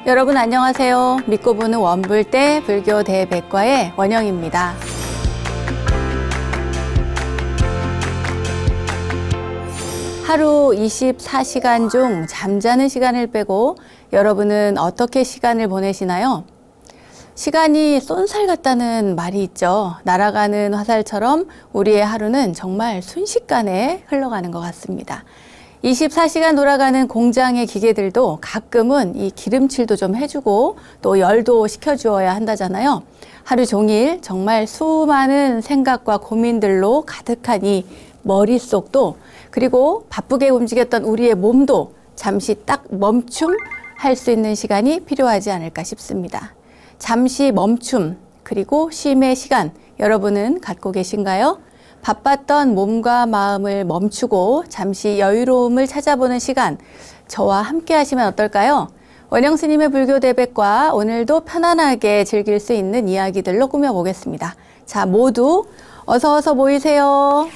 여러분 안녕하세요. 믿고 보는 원불대 불교 대백과의 원영입니다. 하루 24시간 중 잠자는 시간을 빼고 여러분은 어떻게 시간을 보내시나요? 시간이 쏜살 같다는 말이 있죠. 날아가는 화살처럼 우리의 하루는 정말 순식간에 흘러가는 것 같습니다. 24시간 돌아가는 공장의 기계들도 가끔은 이 기름칠도 좀 해주고 또 열도 식혀주어야 한다잖아요. 하루 종일 정말 수많은 생각과 고민들로 가득한 이 머릿속도, 그리고 바쁘게 움직였던 우리의 몸도 잠시 딱 멈춤할 수 있는 시간이 필요하지 않을까 싶습니다. 잠시 멈춤, 그리고 쉼의 시간, 여러분은 갖고 계신가요? 바빴던 몸과 마음을 멈추고 잠시 여유로움을 찾아보는 시간, 저와 함께 하시면 어떨까요? 원영 스님의 불교 대백과, 오늘도 편안하게 즐길 수 있는 이야기들로 꾸며보겠습니다. 자, 모두 어서 모이세요.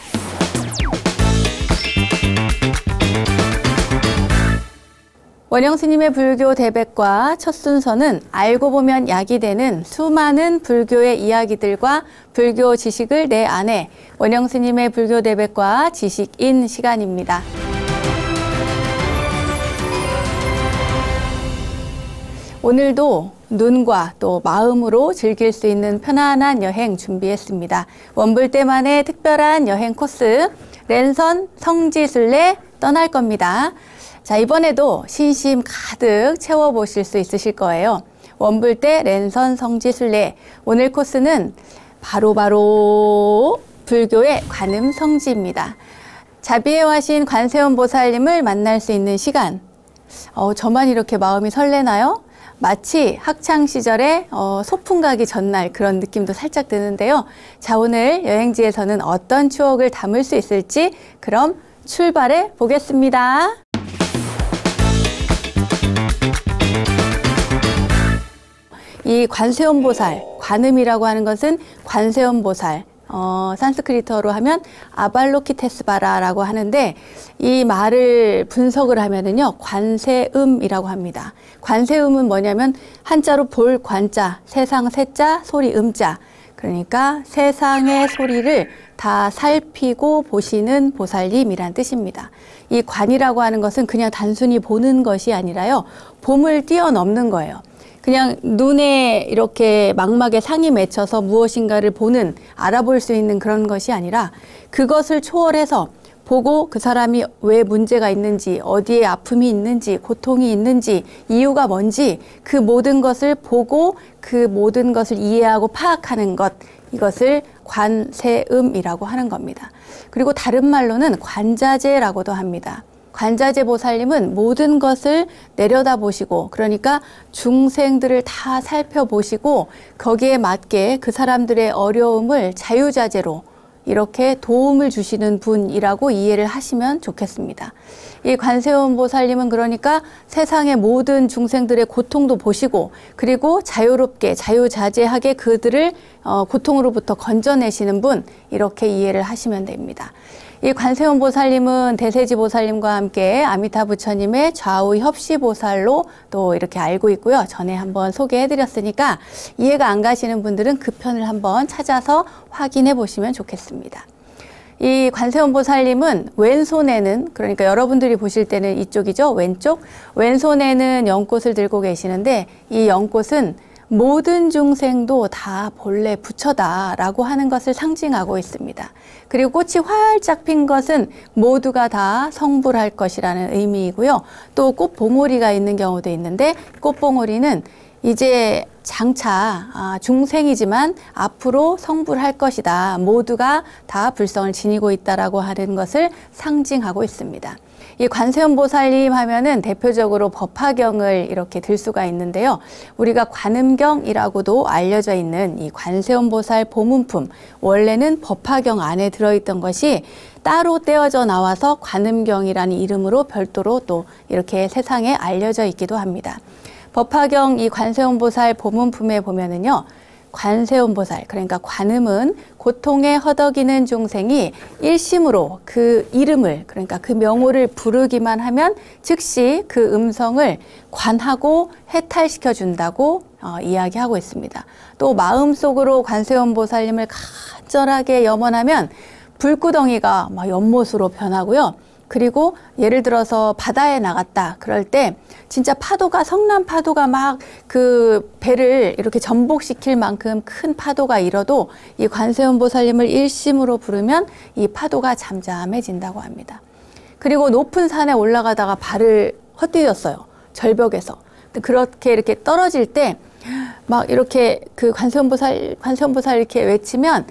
원영 스님의 불교 대백과 첫 순서는 알고 보면 약이 되는 수많은 불교의 이야기들과 불교 지식을 내 안에, 원영 스님의 불교 대백과 지식인 시간입니다. 오늘도 눈과 또 마음으로 즐길 수 있는 편안한 여행 준비했습니다. 원불대만의 특별한 여행 코스, 랜선 성지순례 떠날 겁니다. 자, 이번에도 신심 가득 채워보실 수 있으실 거예요. 원불대 랜선 성지순례, 오늘 코스는 바로 불교의 관음 성지입니다. 자비의 화신 관세음 보살님을 만날 수 있는 시간, 저만 이렇게 마음이 설레나요? 마치 학창시절에 소풍 가기 전날 그런 느낌도 살짝 드는데요. 자, 오늘 여행지에서는 어떤 추억을 담을 수 있을지, 그럼 출발해 보겠습니다. 이 관세음보살, 관음이라고 하는 것은 관세음보살, 산스크리트어로 하면 아발로키테스바라라고 하는데, 이 말을 분석을 하면은요, 관세음이라고 합니다. 관세음은 뭐냐면 한자로 볼 관자, 세상 세자, 소리 음자, 그러니까 세상의 소리를 다 살피고 보시는 보살님이란 뜻입니다. 이 관이라고 하는 것은 그냥 단순히 보는 것이 아니라요, 봄을 뛰어넘는 거예요. 그냥 눈에 이렇게 망막에 상이 맺혀서 무엇인가를 보는, 알아볼 수 있는 그런 것이 아니라, 그것을 초월해서 보고 그 사람이 왜 문제가 있는지, 어디에 아픔이 있는지, 고통이 있는지, 이유가 뭔지, 그 모든 것을 보고 그 모든 것을 이해하고 파악하는 것, 이것을 관세음이라고 하는 겁니다. 그리고 다른 말로는 관자재라고도 합니다. 관자재 보살님은 모든 것을 내려다보시고, 그러니까 중생들을 다 살펴보시고 거기에 맞게 그 사람들의 어려움을 자유자재로 이렇게 도움을 주시는 분이라고 이해를 하시면 좋겠습니다. 이 관세음 보살님은 그러니까 세상의 모든 중생들의 고통도 보시고, 그리고 자유롭게 자유자재하게 그들을 고통으로부터 건져내시는 분, 이렇게 이해를 하시면 됩니다. 이 관세음 보살님은 대세지 보살님과 함께 아미타 부처님의 좌우 협시 보살로 또 이렇게 알고 있고요. 전에 한번 소개해드렸으니까 이해가 안 가시는 분들은 그 편을 한번 찾아서 확인해 보시면 좋겠습니다. 이 관세음 보살님은 왼손에는, 그러니까 여러분들이 보실 때는 이쪽이죠, 왼쪽. 왼손에는 연꽃을 들고 계시는데, 이 연꽃은 모든 중생도 다 본래 부처다라고 하는 것을 상징하고 있습니다. 그리고 꽃이 활짝 핀 것은 모두가 다 성불할 것이라는 의미이고요. 또 꽃봉오리가 있는 경우도 있는데, 꽃봉오리는 이제 장차 중생이지만 앞으로 성불할 것이다, 모두가 다 불성을 지니고 있다라고 하는 것을 상징하고 있습니다. 이 관세음 보살님 하면은 대표적으로 법화경을 이렇게 들 수가 있는데요. 우리가 관음경이라고도 알려져 있는 이 관세음 보살 보문품, 원래는 법화경 안에 들어있던 것이 따로 떼어져 나와서 관음경이라는 이름으로 별도로 또 이렇게 세상에 알려져 있기도 합니다. 법화경 이 관세음 보살 보문품에 보면은요, 관세음보살, 그러니까 관음은 고통에 허덕이는 중생이 일심으로 그 이름을, 그러니까 그 명호를 부르기만 하면 즉시 그 음성을 관하고 해탈시켜 준다고 이야기하고 있습니다. 또 마음속으로 관세음보살님을 간절하게 염원하면 불구덩이가 막 연못으로 변하고요. 그리고 예를 들어서 바다에 나갔다 그럴 때 진짜 파도가, 성난 파도가 막 그 배를 이렇게 전복시킬 만큼 큰 파도가 일어도 이 관세음보살님을 일심으로 부르면 이 파도가 잠잠해진다고 합니다. 그리고 높은 산에 올라가다가 발을 헛디뎠어요. 절벽에서. 그렇게 이렇게 떨어질 때 막 이렇게 그 관세음보살 이렇게 외치면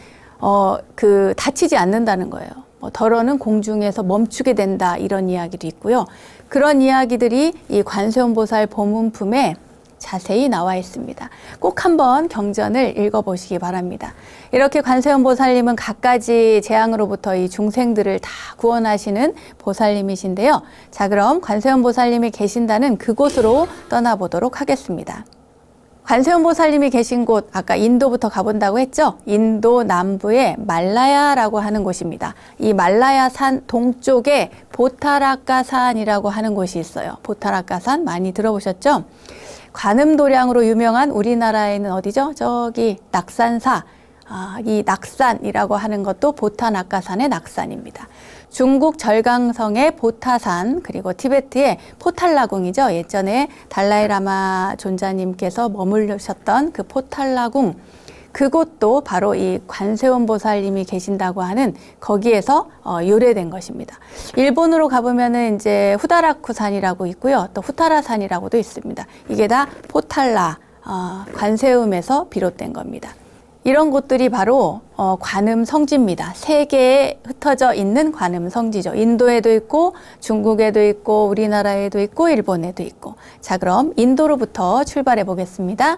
그 다치지 않는다는 거예요. 덜어는 공중에서 멈추게 된다, 이런 이야기도 있고요. 그런 이야기들이 이 관세음보살 보문품에 자세히 나와 있습니다. 꼭 한번 경전을 읽어보시기 바랍니다. 이렇게 관세음보살님은 갖가지 재앙으로부터 이 중생들을 다 구원하시는 보살님이신데요. 자, 그럼 관세음보살님이 계신다는 그곳으로 떠나보도록 하겠습니다. 관세음보살님이 계신 곳, 아까 인도부터 가본다고 했죠? 인도 남부의 말라야라고 하는 곳입니다. 이 말라야 산 동쪽에 보타라카산이라고 하는 곳이 있어요. 보타라카산 많이 들어보셨죠? 관음도량으로 유명한 우리나라에는 어디죠? 저기 낙산사, 이 낙산이라고 하는 것도 보타라카산의 낙산입니다. 중국 절강성의 보타산, 그리고 티베트의 포탈라궁이죠. 예전에 달라이라마 존자님께서 머무르셨던 그 포탈라궁, 그곳도 바로 이 관세음보살님이 계신다고 하는 거기에서 유래된 것입니다. 일본으로 가보면은 이제 후다라쿠산이라고 있고요. 또 후타라산이라고도 있습니다. 이게 다 포탈라, 관세음에서 비롯된 겁니다. 이런 곳들이 바로 관음 성지입니다. 세계에 흩어져 있는 관음 성지죠. 인도에도 있고 중국에도 있고 우리나라에도 있고 일본에도 있고. 자, 그럼 인도로부터 출발해 보겠습니다.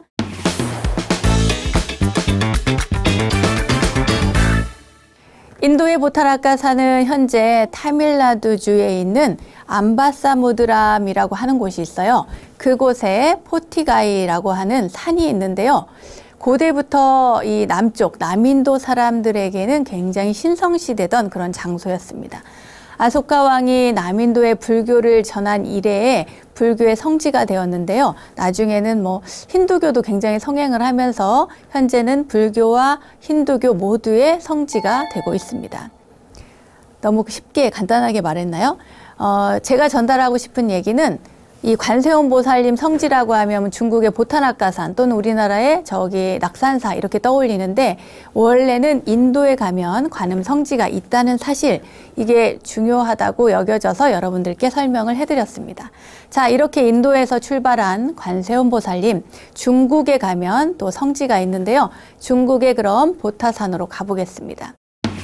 인도의 보타라카산은 현재 타밀나두주에 있는 암바사무드람이라고 하는 곳이 있어요. 그곳에 포티가이라고 하는 산이 있는데요. 고대부터 이 남쪽, 남인도 사람들에게는 굉장히 신성시되던 그런 장소였습니다. 아소카 왕이 남인도에 불교를 전한 이래에 불교의 성지가 되었는데요. 나중에는 힌두교도 굉장히 성행을 하면서 현재는 불교와 힌두교 모두의 성지가 되고 있습니다. 너무 쉽게 간단하게 말했나요? 제가 전달하고 싶은 얘기는 이 관세음보살님 성지라고 하면 중국의 보타라카산 또는 우리나라의 저기 낙산사 이렇게 떠올리는데, 원래는 인도에 가면 관음 성지가 있다는 사실, 이게 중요하다고 여겨져서 여러분들께 설명을 해드렸습니다. 자, 이렇게 인도에서 출발한 관세음보살님, 중국에 가면 또 성지가 있는데요. 중국의 그럼 보타산으로 가보겠습니다.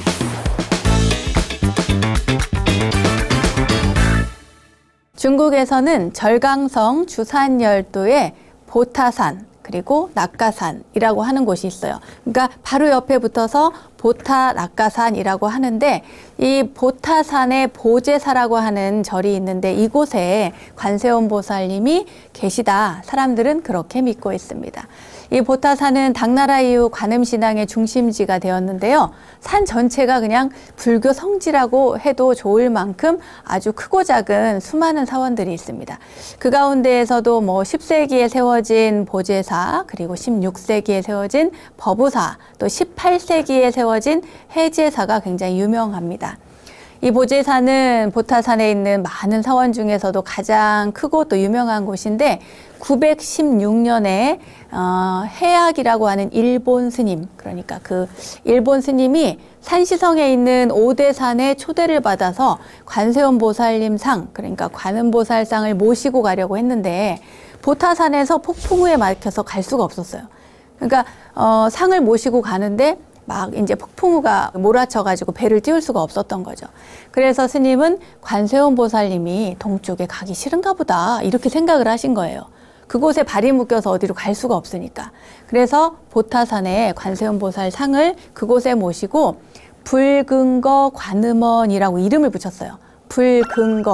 중국에서는 절강성 주산열도에 보타산 그리고 낙가산이라고 하는 곳이 있어요. 그러니까 바로 옆에 붙어서 보타낙가산이라고 하는데, 이 보타산에 보제사라고 하는 절이 있는데 이곳에 관세음보살님이 계시다, 사람들은 그렇게 믿고 있습니다. 이 보타산은 당나라 이후 관음신앙의 중심지가 되었는데요. 산 전체가 그냥 불교 성지라고 해도 좋을 만큼 아주 크고 작은 수많은 사원들이 있습니다. 그 가운데에서도 10세기에 세워진 보제사, 그리고 16세기에 세워진 법우사, 또 18세기에 세워진 해제사가 굉장히 유명합니다. 이 보제사는 보타산에 있는 많은 사원 중에서도 가장 크고 또 유명한 곳인데, 916년에 해악이라고 하는 일본 스님, 그러니까 그 일본 스님이 산시성에 있는 오대산에 초대를 받아서 관세음보살님 상, 그러니까 관음보살상을 모시고 가려고 했는데 보타산에서 폭풍우에 막혀서 갈 수가 없었어요. 그러니까 상을 모시고 가는데 막 이제 폭풍우가 몰아쳐가지고 배를 띄울 수가 없었던 거죠. 그래서 스님은 관세음보살님이 동쪽에 가기 싫은가 보다, 이렇게 생각을 하신 거예요. 그곳에 발이 묶여서 어디로 갈 수가 없으니까. 그래서 보타산에 관세음보살 상을 그곳에 모시고 불근거 관음원이라고 이름을 붙였어요. 불근거,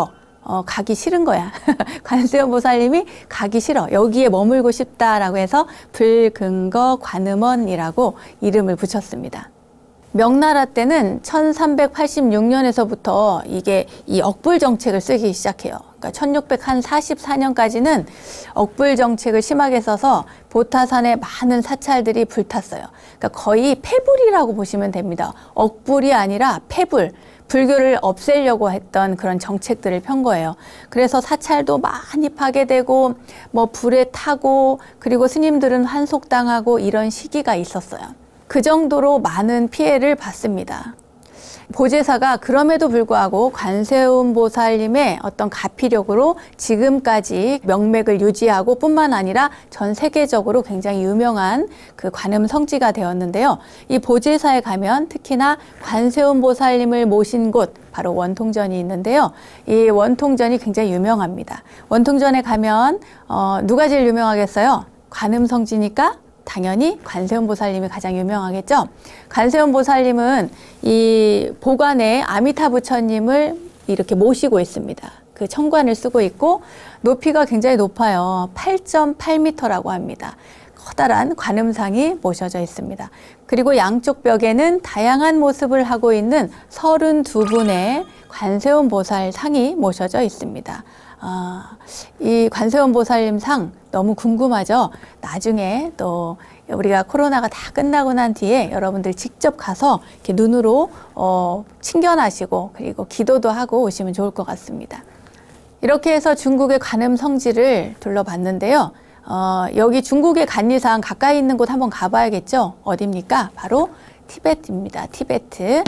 가기 싫은 거야. 관세음 보살님이 가기 싫어. 여기에 머물고 싶다라고 해서 불근거 관음원이라고 이름을 붙였습니다. 명나라 때는 1386년에서부터 이게 이 억불 정책을 쓰기 시작해요. 그러니까 1644년까지는 억불 정책을 심하게 써서 보타산에 많은 사찰들이 불탔어요. 그러니까 거의 폐불이라고 보시면 됩니다. 억불이 아니라 폐불. 불교를 없애려고 했던 그런 정책들을 편 거예요. 그래서 사찰도 많이 파괴되고 뭐 불에 타고 그리고 스님들은 환속당하고 이런 시기가 있었어요. 그 정도로 많은 피해를 받습니다. 보제사가 그럼에도 불구하고 관세음 보살님의 어떤 가피력으로 지금까지 명맥을 유지하고 뿐만 아니라 전 세계적으로 굉장히 유명한 그 관음 성지가 되었는데요. 이 보제사에 가면 특히나 관세음 보살님을 모신 곳 바로 원통전이 있는데요. 이 원통전이 굉장히 유명합니다. 원통전에 가면 누가 제일 유명하겠어요? 관음 성지니까 당연히 관세음 보살님이 가장 유명하겠죠. 관세음 보살님은 이 보관에 아미타 부처님을 이렇게 모시고 있습니다. 그 청관을 쓰고 있고 높이가 굉장히 높아요. 8.8m라고 합니다. 커다란 관음상이 모셔져 있습니다. 그리고 양쪽 벽에는 다양한 모습을 하고 있는 32분의 관세음 보살 상이 모셔져 있습니다. 이 관세음 보살님 상 너무 궁금하죠? 나중에 또 우리가 코로나가 다 끝나고 난 뒤에 여러분들 직접 가서 이렇게 눈으로 친견하시고 그리고 기도도 하고 오시면 좋을 것 같습니다. 이렇게 해서 중국의 관음 성지를 둘러봤는데요. 여기 중국의 간리상 가까이 있는 곳 한번 가봐야겠죠? 어디입니까? 바로 티베트입니다. 티베트.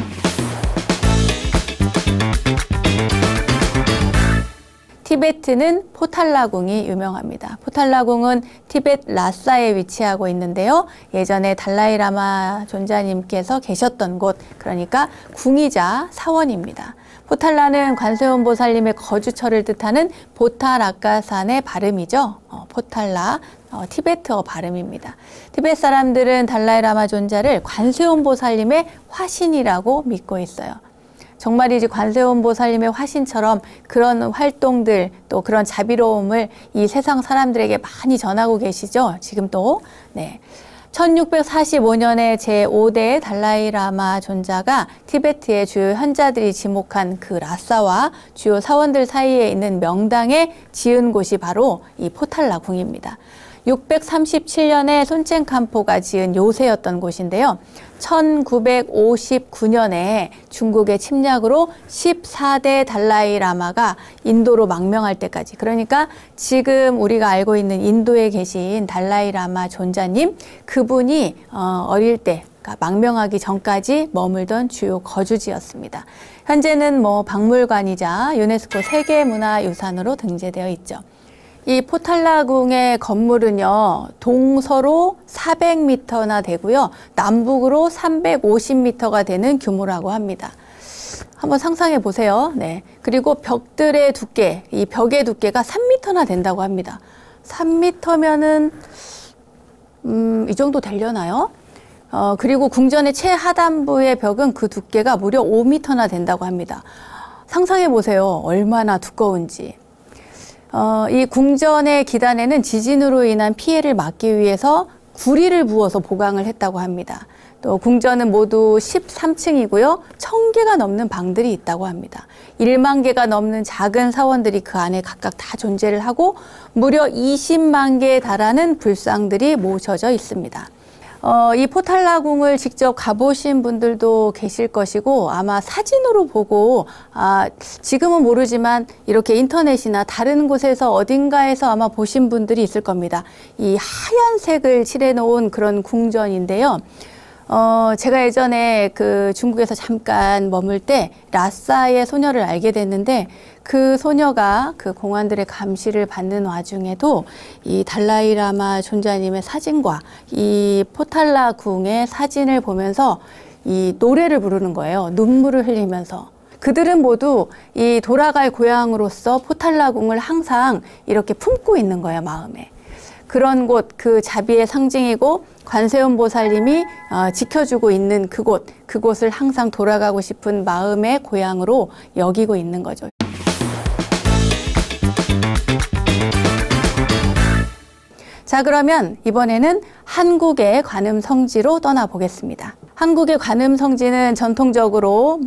티베트는 포탈라궁이 유명합니다. 포탈라궁은 티베트 라사에 위치하고 있는데요. 예전에 달라이라마 존자님께서 계셨던 곳, 그러니까 궁이자 사원입니다. 포탈라는 관세음 보살님의 거주처를 뜻하는 보타라카산의 발음이죠. 포탈라, 티베트어 발음입니다. 티베트 사람들은 달라이라마 존자를 관세음 보살님의 화신이라고 믿고 있어요. 정말이지 관세음 보살님의 화신처럼 그런 활동들 또 그런 자비로움을 이 세상 사람들에게 많이 전하고 계시죠. 지금도. 네. 1645년에 제5대 달라이라마 존자가 티베트의 주요 현자들이 지목한 그 라사와 주요 사원들 사이에 있는 명당에 지은 곳이 바로 이 포탈라궁입니다. 637년에 손첸캄포가 지은 요새였던 곳인데요. 1959년에 중국의 침략으로 14대 달라이라마가 인도로 망명할 때까지, 그러니까 지금 우리가 알고 있는 인도에 계신 달라이라마 존자님, 그분이 어릴 때 그러니까 망명하기 전까지 머물던 주요 거주지였습니다. 현재는 뭐 박물관이자 유네스코 세계문화유산으로 등재되어 있죠. 이 포탈라궁의 건물은요, 동서로 400m나 되고요, 남북으로 350m가 되는 규모라고 합니다. 한번 상상해 보세요. 네. 그리고 벽들의 두께, 이 벽의 두께가 3m나 된다고 합니다. 3m면은, 이 정도 되려나요? 그리고 궁전의 최하단부의 벽은 그 두께가 무려 5m나 된다고 합니다. 상상해 보세요. 얼마나 두꺼운지. 이 궁전의 기단에는 지진으로 인한 피해를 막기 위해서 구리를 부어서 보강을 했다고 합니다. 또 궁전은 모두 13층이고요. 1000개가 넘는 방들이 있다고 합니다. 1만 개가 넘는 작은 사원들이 그 안에 각각 다 존재를 하고 무려 20만 개에 달하는 불상들이 모셔져 있습니다. 이 포탈라궁을 직접 가보신 분들도 계실 것이고 아마 사진으로 보고 지금은 모르지만 이렇게 인터넷이나 다른 곳에서 어딘가에서 아마 보신 분들이 있을 겁니다. 이 하얀색을 칠해 놓은 그런 궁전인데요. 제가 예전에 그 중국에서 잠깐 머물 때 라사의 소녀를 알게 됐는데 그 소녀가 그 공안들의 감시를 받는 와중에도 이 달라이라마 존자님의 사진과 이 포탈라궁의 사진을 보면서 이 노래를 부르는 거예요. 눈물을 흘리면서. 그들은 모두 이 돌아갈 고향으로서 포탈라궁을 항상 이렇게 품고 있는 거예요, 마음에. 그런 곳, 그 자비의 상징이고 관세음 보살님이 지켜주고 있는 그곳을 항상 돌아가고 싶은 마음의 고향으로 여기고 있는 거죠. 자, 그러면 이번에는 한국의 관음 성지로 떠나보겠습니다. 한국의 관음 성지는 전통적으로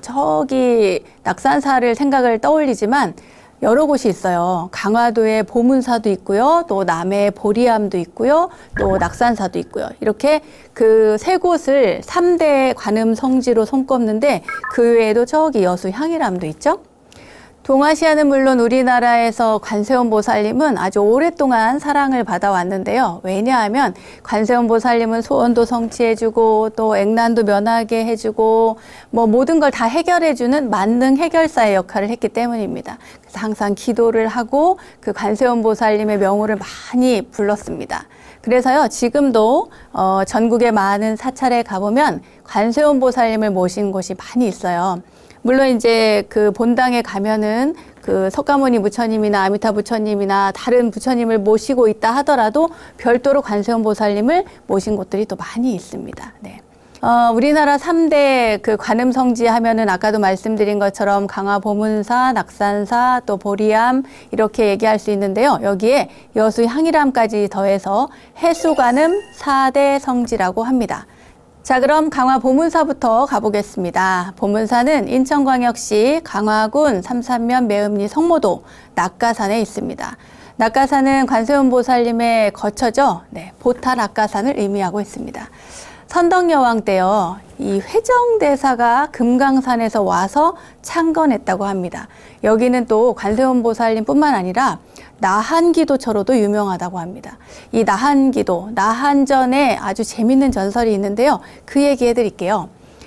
저기 낙산사를 생각을 떠올리지만 여러 곳이 있어요. 강화도에 보문사도 있고요. 또 남해에 보리암도 있고요. 또 낙산사도 있고요. 이렇게 그 세 곳을 3대 관음 성지로 손꼽는데 그 외에도 저기 여수 향일암도 있죠. 동아시아는 물론 우리나라에서 관세음 보살님은 아주 오랫동안 사랑을 받아왔는데요. 왜냐하면 관세음 보살님은 소원도 성취해주고 또 액난도 면하게 해주고 모든 걸 다 해결해주는 만능 해결사의 역할을 했기 때문입니다. 그래서 항상 기도를 하고 그 관세음 보살님의 명호를 많이 불렀습니다. 그래서요, 지금도 전국의 많은 사찰에 가보면 관세음 보살님을 모신 곳이 많이 있어요. 물론 이제 그 본당에 가면은 그 석가모니 부처님이나 아미타 부처님이나 다른 부처님을 모시고 있다 하더라도 별도로 관세음 보살님을 모신 곳들이 또 많이 있습니다. 네. 우리나라 3대 그 관음 성지 하면은 아까도 말씀드린 것처럼 강화 보문사, 낙산사, 또 보리암 이렇게 얘기할 수 있는데요. 여기에 여수 향일암까지 더해서 해수관음 4대 성지라고 합니다. 자, 그럼 강화 보문사부터 가보겠습니다. 보문사는 인천광역시 강화군 삼산면 매음리 성모도 낙가산에 있습니다. 낙가산은 관세음 보살님의 거처죠. 네, 보타 낙가산을 의미하고 있습니다. 선덕여왕 때요, 이 회정대사가 금강산에서 와서 창건했다고 합니다. 여기는 또 관세음 보살님 뿐만 아니라 나한기도처로도 유명하다고 합니다. 이 나한기도, 나한전에 아주 재밌는 전설이 있는데요. 그 얘기 해드릴게요.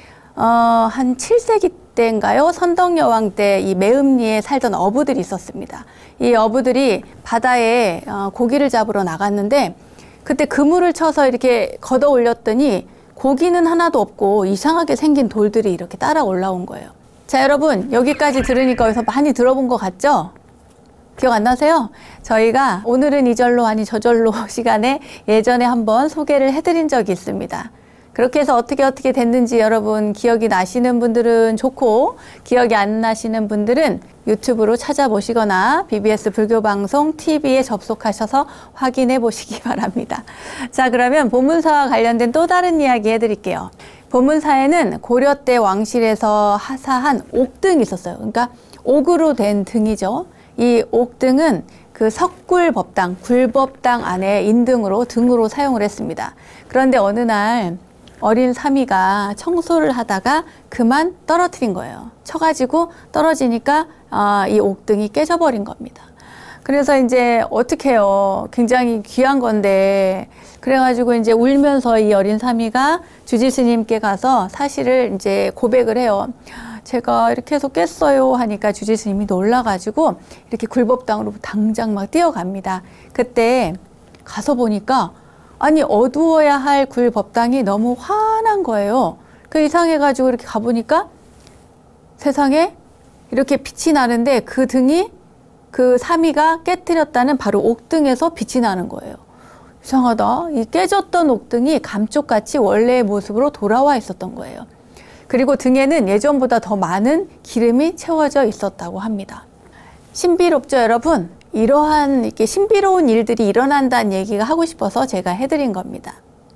한 7세기 때인가요? 선덕여왕 때 이 매음리에 살던 어부들이 있었습니다. 이 어부들이 바다에 고기를 잡으러 나갔는데 그때 그물을 쳐서 이렇게 걷어 올렸더니 고기는 하나도 없고 이상하게 생긴 돌들이 이렇게 따라 올라온 거예요. 자, 여러분, 여기까지 들으니까 어디서 많이 들어본 것 같죠? 기억 안 나세요? 저희가 오늘은 이절로 아니 저절로 시간에 예전에 한번 소개를 해드린 적이 있습니다. 그렇게 해서 어떻게 됐는지 여러분 기억이 나시는 분들은 좋고, 기억이 안 나시는 분들은 유튜브로 찾아보시거나 BBS 불교방송 TV에 접속하셔서 확인해 보시기 바랍니다. 자, 그러면 보문사와 관련된 또 다른 이야기 해드릴게요. 보문사에는 고려 때 왕실에서 하사한 옥등이 있었어요. 그러니까 옥으로 된 등이죠. 이 옥등은 그 석굴법당, 굴법당 안에 인등으로 등으로 사용을 했습니다. 그런데 어느 날 어린 사미가 청소를 하다가 그만 떨어뜨린 거예요. 쳐가지고 떨어지니까 이 옥등이 깨져버린 겁니다. 그래서 이제 어떡해요. 굉장히 귀한 건데. 그래가지고 이제 울면서 이 어린 사미가 주지 스님께 가서 사실을 이제 고백을 해요. 제가 이렇게 해서 깼어요 하니까 주지 스님이 놀라가지고 이렇게 굴법당으로 당장 막 뛰어갑니다. 그때 가서 보니까 아니 어두워야 할 굴법당이 너무 환한 거예요. 그 이상해가지고 이렇게 가보니까 세상에 이렇게 빛이 나는데 그 등이 그 사미가 깨뜨렸다는 바로 옥등에서 빛이 나는 거예요. 이상하다. 이 깨졌던 옥등이 감쪽같이 원래의 모습으로 돌아와 있었던 거예요. 그리고 등에는 예전보다 더 많은 기름이 채워져 있었다고 합니다. 신비롭죠, 여러분? 이러한 이렇게 신비로운 일들이 일어난다는 얘기가 하고 싶어서 제가 해드린 겁니다.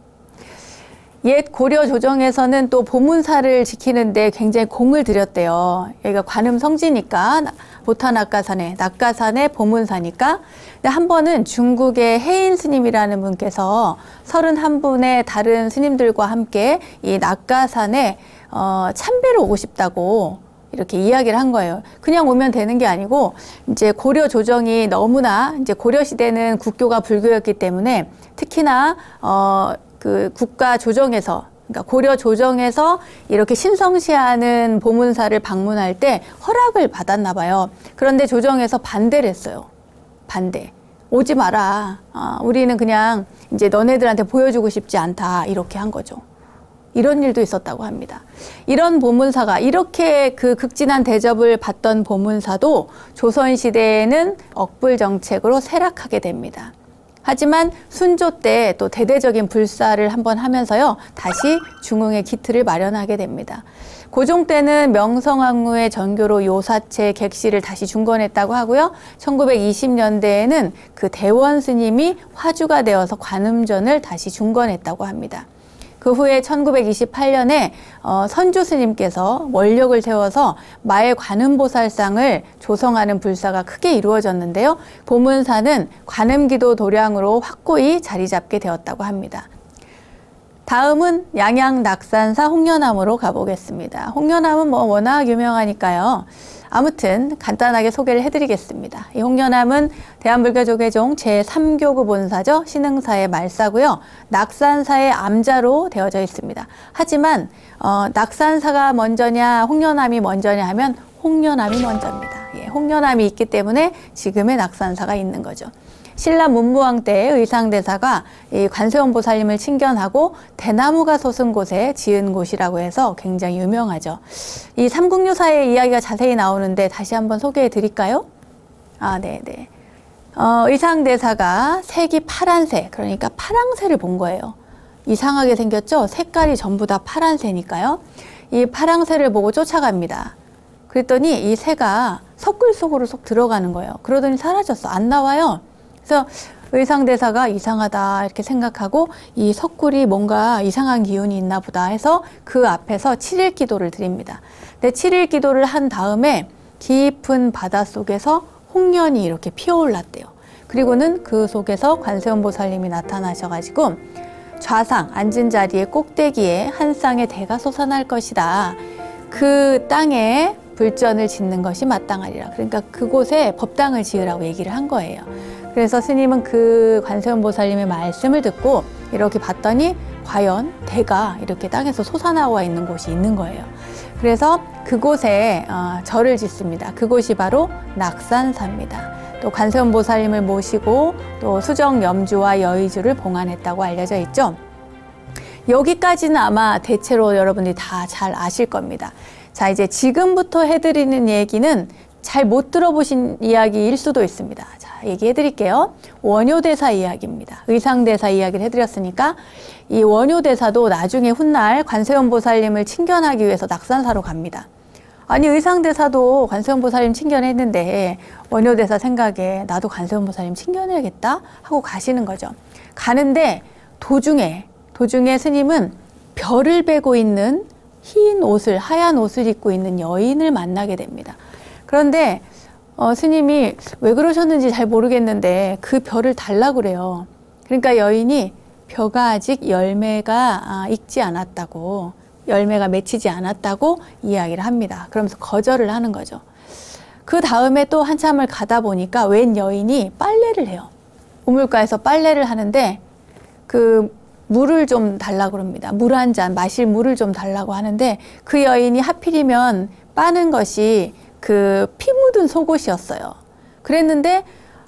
옛 고려 조정에서는 또 보문사를 지키는데 굉장히 공을 들였대요. 여기가 관음 성지니까 보타 낙가산에, 낙가산에 보문사니까. 근데 한 번은 중국의 해인 스님이라는 분께서 31분의 다른 스님들과 함께 이 낙가산에 참배를 오고 싶다고 이렇게 이야기를 한 거예요. 그냥 오면 되는 게 아니고 이제 고려 조정이 너무나 이제 고려 시대는 국교가 불교였기 때문에 특히나 그 국가 조정에서, 그러니까 고려 조정에서 이렇게 신성시하는 보문사를 방문할 때 허락을 받았나 봐요. 그런데 조정에서 반대를 했어요. 반대. 오지 마라. 우리는 그냥 이제 너네들한테 보여주고 싶지 않다. 이렇게 한 거죠. 이런 일도 있었다고 합니다. 이런 보문사가 이렇게 그 극진한 대접을 받던 보문사도 조선시대에는 억불정책으로 쇠락하게 됩니다. 하지만 순조 때 또 대대적인 불사를 한번 하면서요, 다시 중흥의 기틀을 마련하게 됩니다. 고종 때는 명성황후의 전교로 요사체 객실을 다시 중건했다고 하고요. 1920년대에는 그 대원 스님이 화주가 되어서 관음전을 다시 중건했다고 합니다. 그 후에 1928년에 선주 스님께서 원력을 세워서 마의 관음보살상을 조성하는 불사가 크게 이루어졌는데요. 보문사는 관음기도 도량으로 확고히 자리 잡게 되었다고 합니다. 다음은 양양 낙산사 홍련암으로 가보겠습니다. 홍련암은 뭐 워낙 유명하니까요. 아무튼 간단하게 소개를 해드리겠습니다. 이 홍련암은 대한불교조계종 제3교구 본사죠. 신흥사의 말사고요. 낙산사의 암자로 되어져 있습니다. 하지만 낙산사가 먼저냐 홍련암이 먼저냐 하면 홍련암이 먼저입니다. 예, 홍련암이 있기 때문에 지금의 낙산사가 있는 거죠. 신라 문무왕 때의 의상대사가 이 관세음보살님을 친견하고 대나무가 솟은 곳에 지은 곳이라고 해서 굉장히 유명하죠. 이 삼국유사의 이야기가 자세히 나오는데 다시 한번 소개해 드릴까요? 네네. 의상대사가 색이 파란색, 그러니까 파랑새를 본 거예요. 이상하게 생겼죠? 색깔이 전부 다 파란새니까요. 이 파랑새를 보고 쫓아갑니다. 그랬더니 이 새가 석굴 속으로 쏙 들어가는 거예요. 그러더니 사라졌어. 안 나와요. 그래서 의상대사가 이상하다 이렇게 생각하고 이 석굴이 뭔가 이상한 기운이 있나 보다 해서 그 앞에서 7일 기도를 드립니다. 근데 7일 기도를 한 다음에 깊은 바닷속에서 홍련이 이렇게 피어올랐대요. 그리고는 그 속에서 관세음보살님이 나타나셔가지고 좌상 앉은 자리에 꼭대기에 한 쌍의 대가 솟아날 것이다. 그 땅에 불전을 짓는 것이 마땅하리라. 그러니까 그곳에 법당을 지으라고 얘기를 한 거예요. 그래서 스님은 그 관세음보살님의 말씀을 듣고 이렇게 봤더니 과연 대가 이렇게 땅에서 솟아나와 있는 곳이 있는 거예요. 그래서 그곳에 절을 짓습니다. 그곳이 바로 낙산사입니다. 또 관세음보살님을 모시고 또 수정 염주와 여의주를 봉안했다고 알려져 있죠. 여기까지는 아마 대체로 여러분들이 다 잘 아실 겁니다. 자, 이제 지금부터 해드리는 얘기는 잘 못 들어보신 이야기일 수도 있습니다. 자, 얘기해 드릴게요. 원효대사 이야기입니다. 의상대사 이야기를 해드렸으니까 이 원효대사도 나중에 훗날 관세음보살님을 친견하기 위해서 낙산사로 갑니다. 아니, 의상대사도 관세음보살님 친견했는데 원효대사 생각에 나도 관세음보살님 친견해야겠다 하고 가시는 거죠. 가는데 도중에 스님은 별을 베고 있는 흰 옷을, 하얀 옷을 입고 있는 여인을 만나게 됩니다. 그런데 스님이 왜 그러셨는지 잘 모르겠는데 그 별을 달라고 그래요. 그러니까 여인이 벼가 아직 열매가 익지 않았다고, 열매가 맺히지 않았다고 이야기를 합니다. 그러면서 거절을 하는 거죠. 그 다음에 또 한참을 가다 보니까 웬 여인이 빨래를 해요. 우물가에서 빨래를 하는데 그 물을 좀 달라고 그럽니다. 물 한 잔, 마실 물을 좀 달라고 하는데 그 여인이 하필이면 빠는 것이 그 피 묻은 속옷이었어요. 그랬는데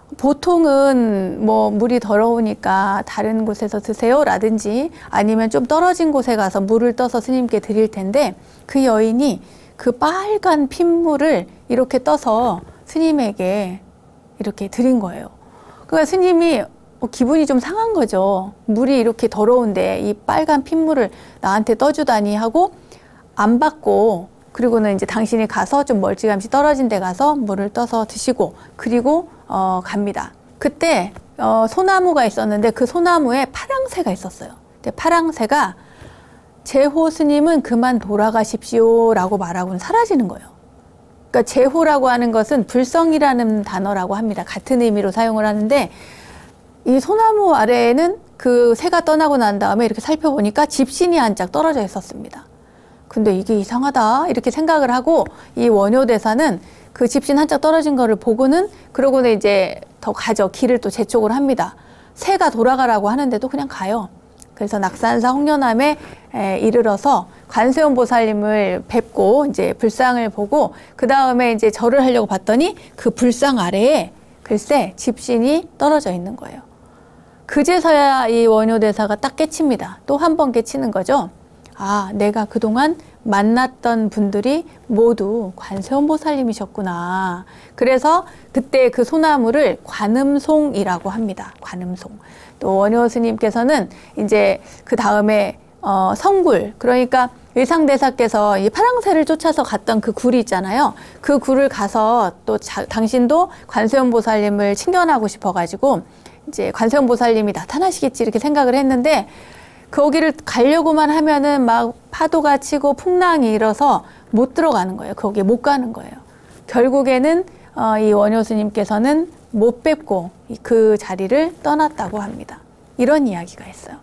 보통은 뭐 물이 더러우니까 다른 곳에서 드세요 라든지 아니면 좀 떨어진 곳에 가서 물을 떠서 스님께 드릴 텐데 그 여인이 그 빨간 핏물을 이렇게 떠서 스님에게 이렇게 드린 거예요. 그러니까 스님이 기분이 좀 상한 거죠. 물이 이렇게 더러운데 이 빨간 핏물을 나한테 떠주다니 하고 안 받고, 그리고는 이제 당신이 가서 좀 멀찌감치 떨어진 데 가서 물을 떠서 드시고 그리고 갑니다. 그때 소나무가 있었는데 그 소나무에 파랑새가 있었어요. 근데 파랑새가 제호 스님은 그만 돌아가십시오 라고 말하고는 사라지는 거예요. 그러니까 제호라고 하는 것은 불성이라는 단어라고 합니다. 같은 의미로 사용을 하는데 이 소나무 아래에는 그 새가 떠나고 난 다음에 이렇게 살펴보니까 집신이 한 짝 떨어져 있었습니다. 근데 이게 이상하다 이렇게 생각을 하고 이 원효대사는 그 집신 한 짝 떨어진 거를 보고는 그러고는 이제 더 가죠. 길을 또 재촉을 합니다. 새가 돌아가라고 하는데도 그냥 가요. 그래서 낙산사 홍련암에 이르러서 관세음보살님을 뵙고 이제 불상을 보고 그 다음에 이제 절을 하려고 봤더니 그 불상 아래에 글쎄 집신이 떨어져 있는 거예요. 그제서야 이 원효대사가 딱 깨칩니다. 또 한 번 깨치는 거죠. 아, 내가 그동안 만났던 분들이 모두 관세음보살님이셨구나. 그래서 그때 그 소나무를 관음송이라고 합니다. 관음송. 또 원효 스님께서는 이제 그 다음에 성굴, 그러니까 의상대사께서 이 파랑새를 쫓아서 갔던 그 굴이 있잖아요. 그 굴을 가서 또 당신도 관세음보살님을 친견하고 싶어가지고 이제 관세음보살님이 나타나시겠지 이렇게 생각을 했는데, 거기를 가려고만 하면은 막 파도가 치고 풍랑이 일어서 못 들어가는 거예요. 거기에 못 가는 거예요. 결국에는 이 원효 스님께서는 못 뵙고 그 자리를 떠났다고 합니다. 이런 이야기가 있어요.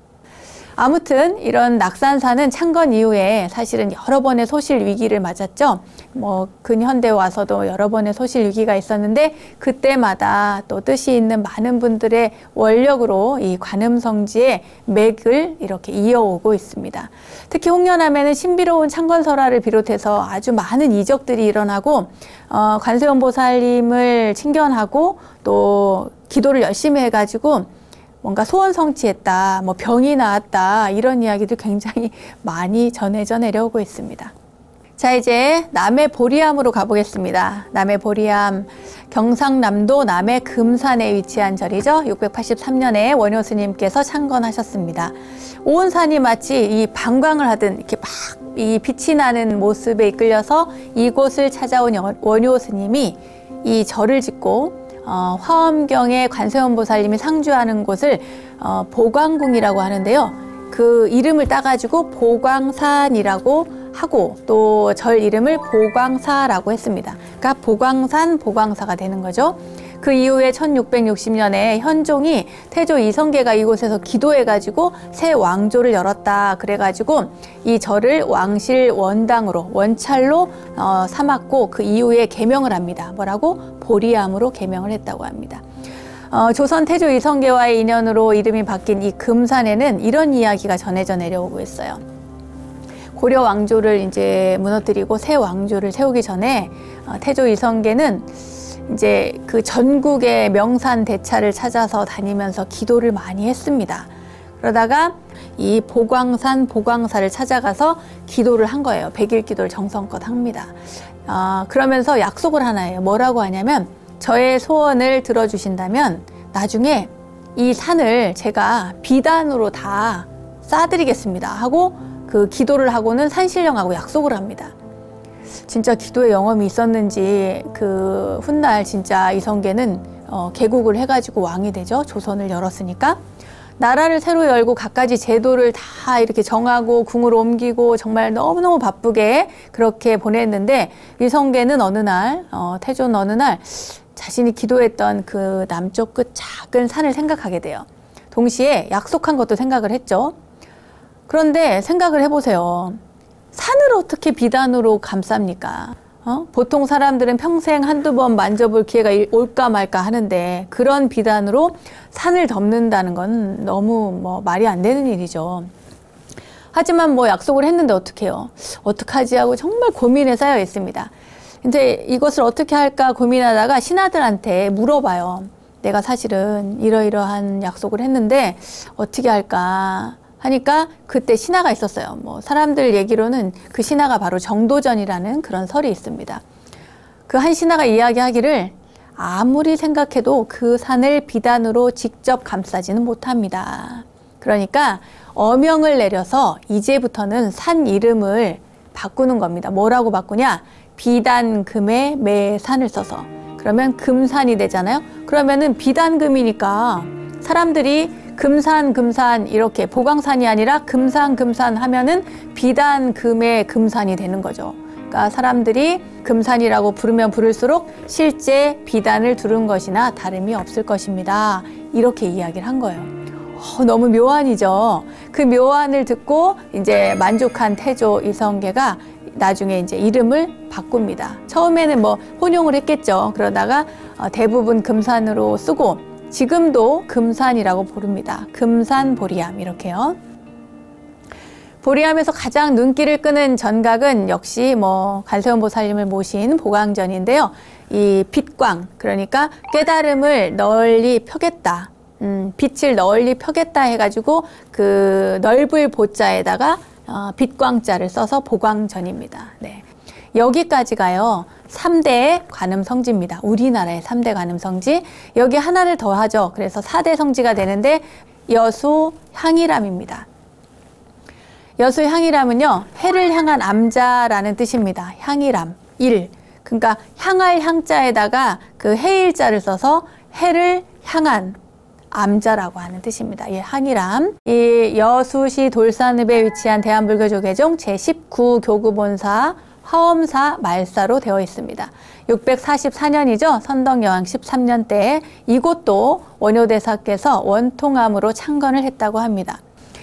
아무튼 이런 낙산사는 창건 이후에 사실은 여러 번의 소실 위기를 맞았죠. 뭐 근현대 와서도 여러 번의 소실 위기가 있었는데, 그때마다 또 뜻이 있는 많은 분들의 원력으로 이 관음성지의 맥을 이렇게 이어오고 있습니다. 특히 홍련암에는 신비로운 창건설화를 비롯해서 아주 많은 이적들이 일어나고, 관세음보살님을 친견하고 또 기도를 열심히 해가지고 뭔가 소원 성취했다, 뭐 병이 나았다, 이런 이야기도 굉장히 많이 전해져 내려오고 있습니다. 자, 이제 남해 보리암으로 가보겠습니다. 남해 보리암, 경상남도 남해 금산에 위치한 절이죠. 683년에 원효 스님께서 창건하셨습니다. 온 산이 마치 이 방광을 하듯 이렇게 막 이 빛이 나는 모습에 이끌려서 이곳을 찾아온 원효 스님이 이 절을 짓고 화엄경에 관세음보살님이 상주하는 곳을 보광궁이라고 하는데요. 그 이름을 따가지고 보광산이라고 하고 또 절 이름을 보광사라고 했습니다. 그러니까 보광산, 보광사가 되는 거죠. 그 이후에 1660년에 현종이 태조 이성계가 이곳에서 기도해가지고 새 왕조를 열었다. 그래가지고 이 절을 왕실 원당으로, 원찰로 삼았고, 그 이후에 개명을 합니다. 뭐라고? 보리암으로 개명을 했다고 합니다. 조선 태조 이성계와의 인연으로 이름이 바뀐 이 금산에는 이런 이야기가 전해져 내려오고 있어요. 고려 왕조를 이제 무너뜨리고 새 왕조를 세우기 전에 태조 이성계는 이제 그 전국의 명산 대차를 찾아서 다니면서 기도를 많이 했습니다. 그러다가 이 보광산, 보광사를 찾아가서 기도를 한 거예요. 100일 기도를 정성껏 합니다. 그러면서 약속을 하나 해요. 뭐라고 하냐면, 저의 소원을 들어주신다면 나중에 이 산을 제가 비단으로 다 쌓아드리겠습니다 하고 그 기도를 하고는 산신령하고 약속을 합니다. 진짜 기도의 영험이 있었는지 그 훗날 진짜 이성계는 개국을 해가지고 왕이 되죠. 조선을 열었으니까. 나라를 새로 열고 갖가지 제도를 다 이렇게 정하고 궁으로 옮기고 정말 너무너무 바쁘게 그렇게 보냈는데, 이성계는 어느 날, 태조는 어느 날 자신이 기도했던 그 남쪽 끝 작은 산을 생각하게 돼요. 동시에 약속한 것도 생각을 했죠. 그런데 생각을 해보세요. 산을 어떻게 비단으로 감쌉니까? 보통 사람들은 평생 한두 번 만져볼 기회가 올까 말까 하는데, 그런 비단으로 산을 덮는다는 건 너무 뭐 말이 안 되는 일이죠. 하지만 뭐 약속을 했는데 어떡해요? 어떡하지 하고 정말 고민에 쌓여 있습니다. 근데 이것을 어떻게 할까 고민하다가 신하들한테 물어봐요. 내가 사실은 이러이러한 약속을 했는데 어떻게 할까 하니까 그때 신하가 있었어요. 뭐 사람들 얘기로는 그 신하가 바로 정도전이라는 그런 설이 있습니다. 그 한 신하가 이야기하기를, 아무리 생각해도 그 산을 비단으로 직접 감싸지는 못합니다. 그러니까 어명을 내려서 이제부터는 산 이름을 바꾸는 겁니다. 뭐라고 바꾸냐? 비단금에 매산을 써서. 그러면 금산이 되잖아요. 그러면은 비단금이니까 사람들이 금산, 금산 이렇게 보광산이 아니라 금산, 금산 하면은 비단금의 금산이 되는 거죠. 그러니까 사람들이 금산이라고 부르면 부를수록 실제 비단을 두른 것이나 다름이 없을 것입니다. 이렇게 이야기를 한 거예요. 너무 묘안이죠. 그 묘안을 듣고 이제 만족한 태조 이성계가 나중에 이제 이름을 바꿉니다. 처음에는 뭐 혼용을 했겠죠. 그러다가 대부분 금산으로 쓰고 지금도 금산이라고 부릅니다. 금산 보리암 이렇게요. 보리암에서 가장 눈길을 끄는 전각은 역시 뭐 관세음보살님을 모신 보광전인데요. 이 빛광, 그러니까 깨달음을 널리 펴겠다. 빛을 널리 펴겠다 해가지고 그 넓을 보자에다가 빛광자를 써서 보광전입니다. 네. 여기까지가요 3대 관음성지입니다. 우리나라의 3대 관음성지. 여기 하나를 더 하죠. 그래서 4대 성지가 되는데 여수향일암입니다. 여수향일암은요 해를 향한 암자라는 뜻입니다. 향일암 1. 그러니까 향할 향자에다가 그 해일자를 써서 해를 향한 암자라고 하는 뜻입니다. 예, 향일암. 이 여수시 돌산읍에 위치한 대한불교조계종 제19교구본사 화엄사 말사로 되어 있습니다. 644년이죠. 선덕여왕 13년 때 이곳도 원효대사께서 원통암으로 창건을 했다고 합니다.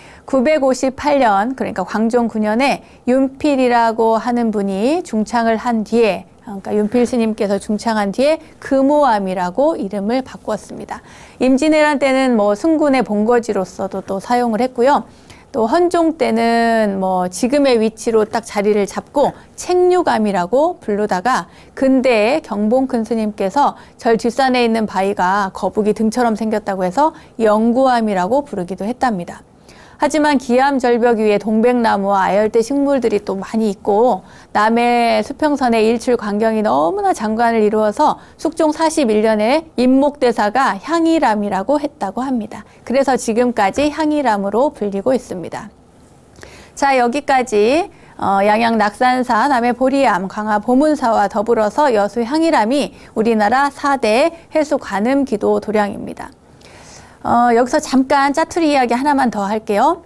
958년 그러니까 광종 9년에 윤필이라고 하는 분이 중창을 한 뒤에 그러니까 윤필 스님께서 중창한 뒤에 금오암이라고 이름을 바꾸었습니다. 임진왜란 때는 뭐 승군의 본거지로서도 또 사용을 했고요. 또 헌종 때는 뭐 지금의 위치로 딱 자리를 잡고 책류암이라고 부르다가 근대에 경봉 큰 스님께서 절 뒷산에 있는 바위가 거북이 등처럼 생겼다고 해서 영구암이라고 부르기도 했답니다. 하지만 기암 절벽 위에 동백나무와 아열대 식물들이 또 많이 있고 남해 수평선의 일출 광경이 너무나 장관을 이루어서 숙종 41년에 임목대사가 향일암이라고 했다고 합니다. 그래서 지금까지 향일암으로 불리고 있습니다. 자, 여기까지 양양 낙산사, 남해 보리암, 광화 보문사와 더불어서 여수 향일암이 우리나라 4대 해수 관음 기도 도량입니다. 여기서 잠깐 짜투리 이야기 하나만 더 할게요.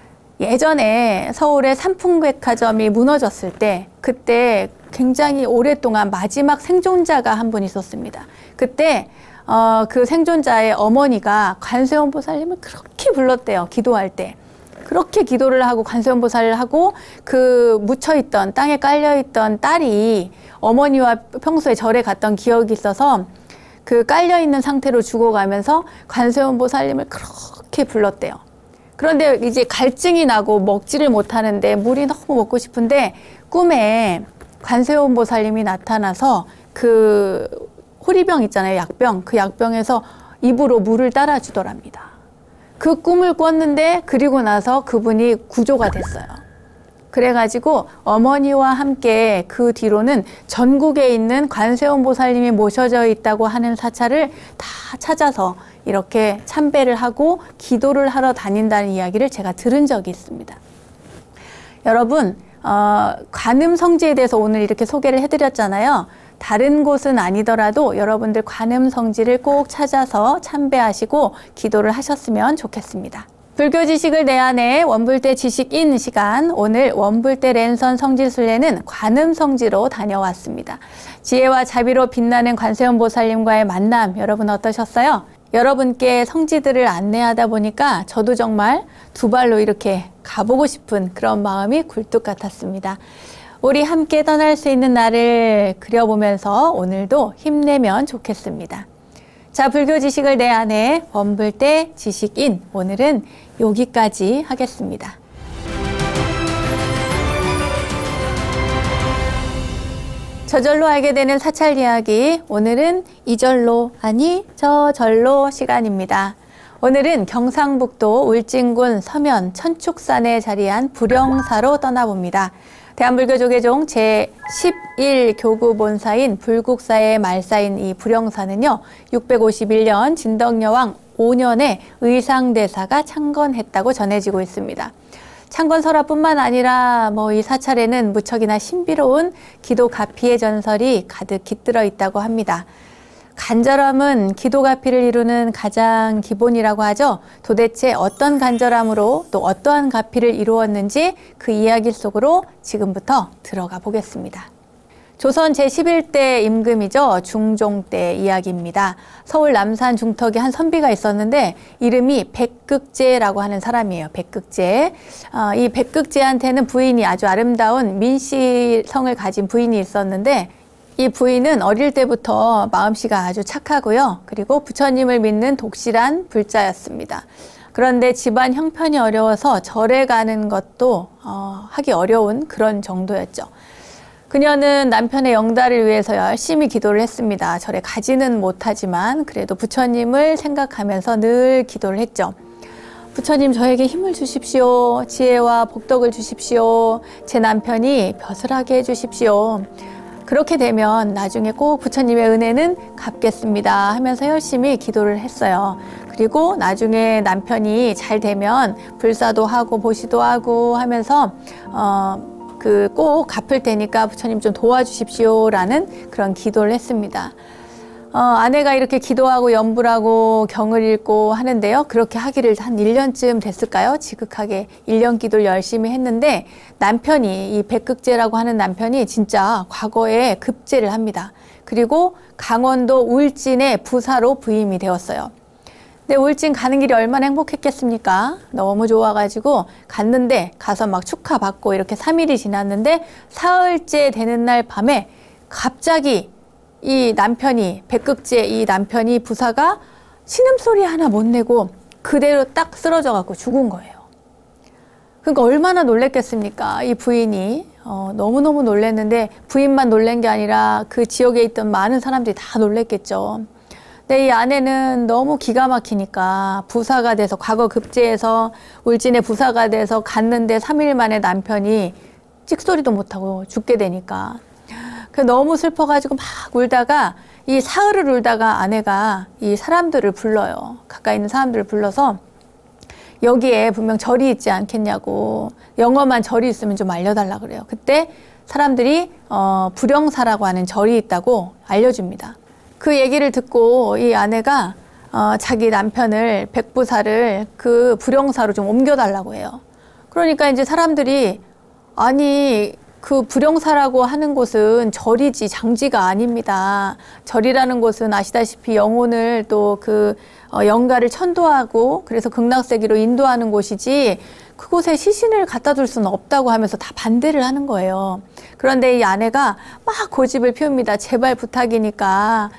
예전에 서울의 삼풍백화점이 무너졌을 때 그때 굉장히 오랫동안 마지막 생존자가 한 분 있었습니다. 그때 그 생존자의 어머니가 관세음보살님을 그렇게 불렀대요. 기도할 때. 그렇게 기도를 하고 관세음보살을 하고 그 묻혀있던 땅에 깔려있던 딸이 어머니와 평소에 절에 갔던 기억이 있어서 그 깔려있는 상태로 죽어가면서 관세음보살님을 그렇게 불렀대요. 그런데 이제 갈증이 나고 먹지를 못하는데 물이 너무 먹고 싶은데 꿈에 관세음보살님이 나타나서 그 호리병 있잖아요. 약병. 그 약병에서 입으로 물을 따라주더랍니다. 그 꿈을 꿨는데 그리고 나서 그분이 구조가 됐어요. 그래가지고 어머니와 함께 그 뒤로는 전국에 있는 관세음보살님이 모셔져 있다고 하는 사찰을 다 찾아서 이렇게 참배를 하고 기도를 하러 다닌다는 이야기를 제가 들은 적이 있습니다. 여러분, 관음성지에 대해서 오늘 이렇게 소개를 해드렸잖아요. 다른 곳은 아니더라도 여러분들 관음성지를 꼭 찾아서 참배하시고 기도를 하셨으면 좋겠습니다. 불교 지식을 내 안에 원불대 지식인 시간, 오늘 원불대 랜선 성지순례는 관음성지로 다녀왔습니다. 지혜와 자비로 빛나는 관세음보살님과의 만남 여러분 어떠셨어요? 여러분께 성지들을 안내하다 보니까 저도 정말 두 발로 이렇게 가보고 싶은 그런 마음이 굴뚝 같았습니다. 우리 함께 떠날 수 있는 날을 그려보면서 오늘도 힘내면 좋겠습니다. 자, 불교 지식을 내 안에 원불대 지식인, 오늘은 여기까지 하겠습니다. 저절로 알게 되는 사찰 이야기, 오늘은 이절로 아니 저절로 시간입니다. 오늘은 경상북도 울진군 서면 천축산에 자리한 불영사로 떠나봅니다. 대한불교조계종 제11교구본사인 불국사의 말사인 이 불영사는요, 651년 진덕여왕 5년에 의상대사가 창건했다고 전해지고 있습니다. 창건 설화뿐만 아니라 이 사찰에는 무척이나 신비로운 기도 가피의 전설이 가득 깃들어 있다고 합니다. 간절함은 기도 가피를 이루는 가장 기본이라고 하죠. 도대체 어떤 간절함으로 또 어떠한 가피를 이루었는지 그 이야기 속으로 지금부터 들어가 보겠습니다. 조선 제11대 임금이죠. 중종 때 이야기입니다. 서울 남산 중턱에 한 선비가 있었는데 이름이 백극제라고 하는 사람이에요. 백극제. 이 백극제한테는 부인이 아주 아름다운 민씨성을 가진 부인이 있었는데 이 부인은 어릴 때부터 마음씨가 아주 착하고요. 그리고 부처님을 믿는 독실한 불자였습니다. 그런데 집안 형편이 어려워서 절에 가는 것도 하기 어려운 그런 정도였죠. 그녀는 남편의 영달을 위해서 열심히 기도를 했습니다. 절에 가지는 못하지만 그래도 부처님을 생각하면서 늘 기도를 했죠. 부처님 저에게 힘을 주십시오. 지혜와 복덕을 주십시오. 제 남편이 벼슬하게 해주십시오. 그렇게 되면 나중에 꼭 부처님의 은혜는 갚겠습니다 하면서 열심히 기도를 했어요. 그리고 나중에 남편이 잘 되면 불사도 하고 보시도 하고 하면서 꼭 갚을 테니까 부처님 좀 도와주십시오 라는 그런 기도를 했습니다. 아내가 이렇게 기도하고 염불하고 경을 읽고 하는데요. 그렇게 하기를 한 1년쯤 됐을까요? 지극하게 1년 기도를 열심히 했는데 남편이, 이 백극제라고 하는 남편이 진짜 과거에 급제를 합니다. 그리고 강원도 울진의 부사로 부임이 되었어요. 근데 울진 가는 길이 얼마나 행복했겠습니까? 너무 좋아가지고 갔는데 가서 막 축하받고 이렇게 3일이 지났는데 사흘째 되는 날 밤에 갑자기 이 남편이, 백극제 이 남편이 부사가 신음소리 하나 못 내고 그대로 딱 쓰러져 갖고 죽은 거예요. 그러니까 얼마나 놀랬겠습니까? 이 부인이 너무너무 놀랬는데 부인만 놀란 게 아니라 그 지역에 있던 많은 사람들이 다 놀랬겠죠. 근데 이 아내는 너무 기가 막히니까 부사가 돼서 과거 급제에서 울진에 부사가 돼서 갔는데 3일 만에 남편이 찍소리도 못하고 죽게 되니까 너무 슬퍼가지고 막 울다가 이 사흘을 울다가 아내가 이 사람들을 불러요. 가까이 있는 사람들을 불러서 여기에 분명 절이 있지 않겠냐고, 영험한 절이 있으면 좀 알려달라 그래요. 그때 사람들이 불영사라고 하는 절이 있다고 알려줍니다. 그 얘기를 듣고 이 아내가 자기 남편을 백부사를 그 불영사로 좀 옮겨달라고 해요. 그러니까 이제 사람들이 아니 그 불영사라고 하는 곳은 절이지 장지가 아닙니다. 절이라는 곳은 아시다시피 영혼을 또 그 영가를 천도하고 그래서 극락세계로 인도하는 곳이지 그곳에 시신을 갖다 둘 수는 없다고 하면서 다 반대를 하는 거예요. 그런데 이 아내가 막 고집을 피웁니다. 제발 부탁이니까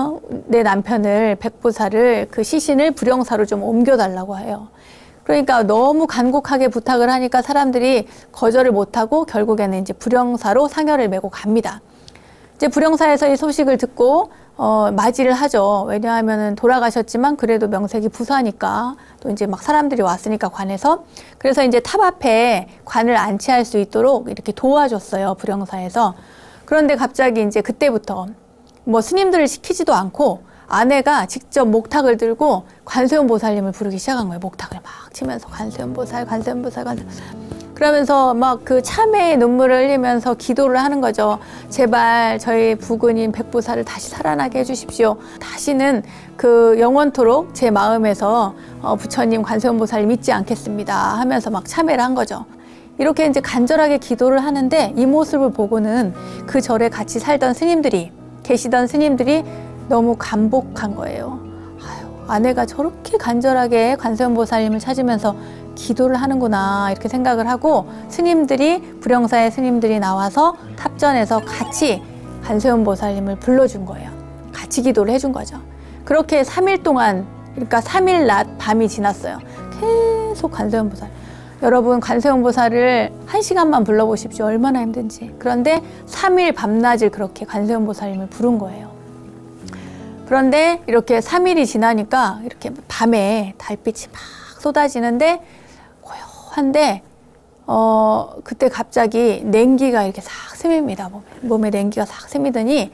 내 남편을 백부사를 그 시신을 불영사로 좀 옮겨달라고 해요. 그러니까 너무 간곡하게 부탁을 하니까 사람들이 거절을 못하고 결국에는 이제 불영사로 상여를 메고 갑니다. 이제 불영사에서 이 소식을 듣고 맞이를 하죠. 왜냐하면은 돌아가셨지만 그래도 명색이 부사니까 또 이제 막 사람들이 왔으니까 관에서. 그래서 이제 탑 앞에 관을 안치할 수 있도록 이렇게 도와줬어요. 불영사에서. 그런데 갑자기 이제 그때부터 뭐 스님들을 시키지도 않고 아내가 직접 목탁을 들고 관세음 보살님을 부르기 시작한 거예요. 목탁을 막 치면서 관세음 보살, 관세음 보살, 관세음 보살. 그러면서 막 그 참회의 눈물을 흘리면서 기도를 하는 거죠. 제발 저희 부군인 백부사를 다시 살아나게 해주십시오. 다시는 그 영원토록 제 마음에서 부처님 관세음 보살님 잊지 않겠습니다 하면서 막 참회를 한 거죠. 이렇게 이제 간절하게 기도를 하는데 이 모습을 보고는 그 절에 같이 살던 스님들이, 계시던 스님들이 너무 감복한 거예요. 아유, 아내가 저렇게 간절하게 관세음보살님을 찾으면서 기도를 하는구나 이렇게 생각을 하고 스님들이, 불영사의 스님들이 나와서 탑전에서 같이 관세음보살님을 불러준 거예요. 같이 기도를 해준 거죠. 그렇게 3일 동안, 그러니까 3일 낮 밤이 지났어요. 계속 관세음보살. 여러분 관세음보살을 1시간만 불러보십시오. 얼마나 힘든지. 그런데 3일 밤낮을 그렇게 관세음보살님을 부른 거예요. 그런데 이렇게 3일이 지나니까 이렇게 밤에 달빛이 막 쏟아지는데 고요한데 그때 갑자기 냉기가 이렇게 싹 스밉니다. 몸에 냉기가 싹 스미더니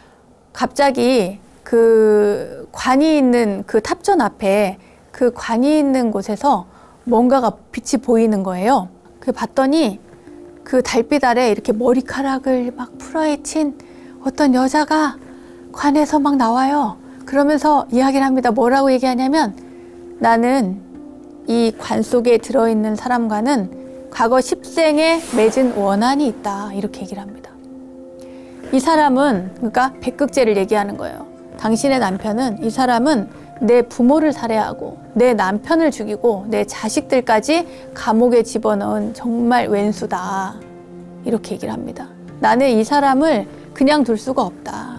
갑자기 그 관이 있는 그 탑전 앞에 그 관이 있는 곳에서 뭔가가 빛이 보이는 거예요. 그 봤더니 그 달빛 아래 이렇게 머리카락을 막 풀어헤친 어떤 여자가 관에서 막 나와요. 그러면서 이야기를 합니다. 뭐라고 얘기하냐면 나는 이 관 속에 들어있는 사람과는 과거 10생에 맺은 원한이 있다. 이렇게 얘기를 합니다. 이 사람은, 그러니까 백극제를 얘기하는 거예요. 당신의 남편은, 이 사람은 내 부모를 살해하고 내 남편을 죽이고 내 자식들까지 감옥에 집어넣은 정말 왼수다. 이렇게 얘기를 합니다. 나는 이 사람을 그냥 둘 수가 없다.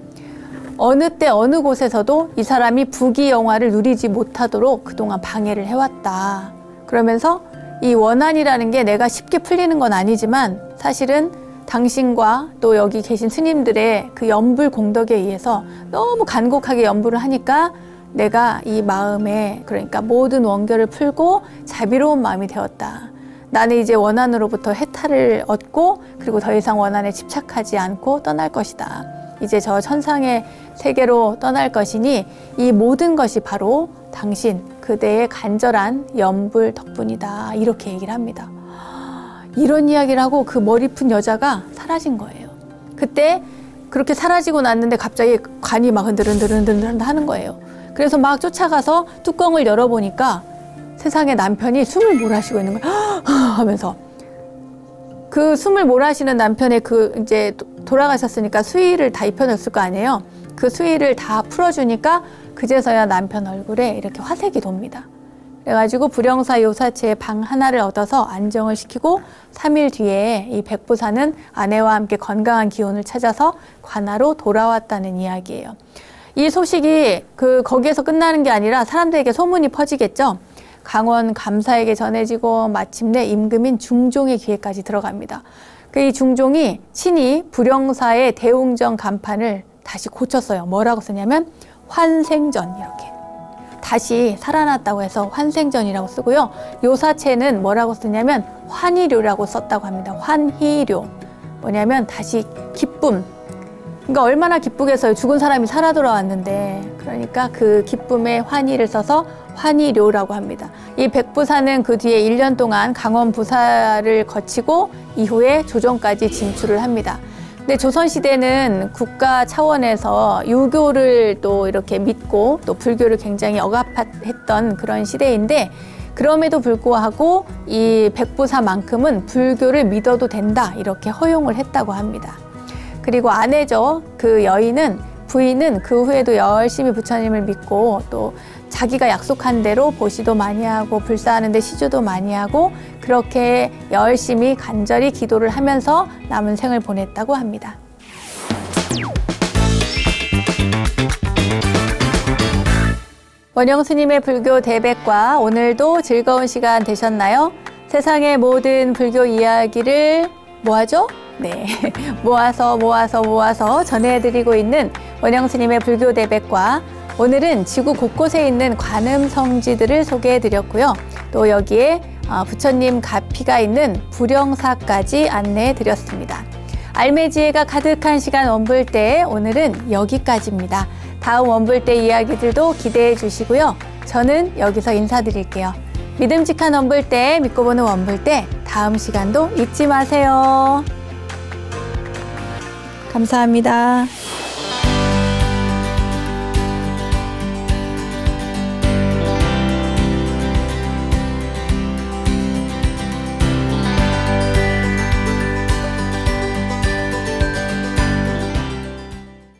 어느 때 어느 곳에서도 이 사람이 부귀영화를 누리지 못하도록 그동안 방해를 해왔다. 그러면서 이 원한이라는 게 내가 쉽게 풀리는 건 아니지만 사실은 당신과 또 여기 계신 스님들의 그 염불 공덕에 의해서 너무 간곡하게 염불을 하니까 내가 이 마음에 그러니까 모든 원결을 풀고 자비로운 마음이 되었다. 나는 이제 원한으로부터 해탈을 얻고 그리고 더 이상 원한에 집착하지 않고 떠날 것이다. 이제 저 천상의 세계로 떠날 것이니 이 모든 것이 바로 당신 그대의 간절한 염불 덕분이다. 이렇게 얘기를 합니다. 이런 이야기를 하고 그 머리 푼 여자가 사라진 거예요. 그때 그렇게 사라지고 났는데 갑자기 관이 막 흔들흔들 하는 거예요. 그래서 막 쫓아가서 뚜껑을 열어보니까 세상에 남편이 숨을 몰아쉬고 있는 거예요. 하면서 그 숨을 몰아쉬는 남편의 그 이제 돌아가셨으니까 수의를 다 입혀줬을 거 아니에요. 그 수의를 다 풀어주니까 그제서야 남편 얼굴에 이렇게 화색이 돕니다. 그래가지고 불영사 요사체의 방 하나를 얻어서 안정을 시키고 3일 뒤에 이 백부사는 아내와 함께 건강한 기운을 찾아서 관하로 돌아왔다는 이야기예요. 이 소식이 거기에서 끝나는 게 아니라 사람들에게 소문이 퍼지겠죠. 강원 감사에게 전해지고 마침내 임금인 중종의 귀에까지 들어갑니다. 이 중종이 친히 불영사의 대웅정 간판을 다시 고쳤어요. 뭐라고 쓰냐면 환생전 이렇게. 다시 살아났다고 해서 환생전이라고 쓰고요. 요사체는 뭐라고 쓰냐면 환희료라고 썼다고 합니다. 환희료. 뭐냐면 다시 기쁨. 그러니까 얼마나 기쁘겠어요. 죽은 사람이 살아 돌아왔는데. 그러니까 그 기쁨의 환희를 써서 환희료라고 합니다. 이 백부사는 그 뒤에 1년 동안 강원 부사를 거치고 이후에 조정까지 진출을 합니다. 근데 조선시대는 국가 차원에서 유교를 또 이렇게 믿고 또 불교를 굉장히 억압했던 그런 시대인데 그럼에도 불구하고 이 백부사만큼은 불교를 믿어도 된다 이렇게 허용을 했다고 합니다. 그리고 아내죠. 그 부인은 그 후에도 열심히 부처님을 믿고 또 자기가 약속한 대로 보시도 많이 하고 불사하는데 시주도 많이 하고 그렇게 열심히 간절히 기도를 하면서 남은 생을 보냈다고 합니다. 원영 스님의 불교 대백과 오늘도 즐거운 시간 되셨나요? 세상의 모든 불교 이야기를 뭐하죠? 네, 모아서 전해드리고 있는 원영 스님의 불교 대백과 오늘은 지구 곳곳에 있는 관음 성지들을 소개해드렸고요. 또 여기에 부처님 가피가 있는 불영사까지 안내해드렸습니다. 알매지혜가 가득한 시간 원불대 오늘은 여기까지입니다. 다음 원불대 이야기들도 기대해 주시고요. 저는 여기서 인사드릴게요. 믿음직한 원불대, 믿고 보는 원불대, 다음 시간도 잊지 마세요. 감사합니다.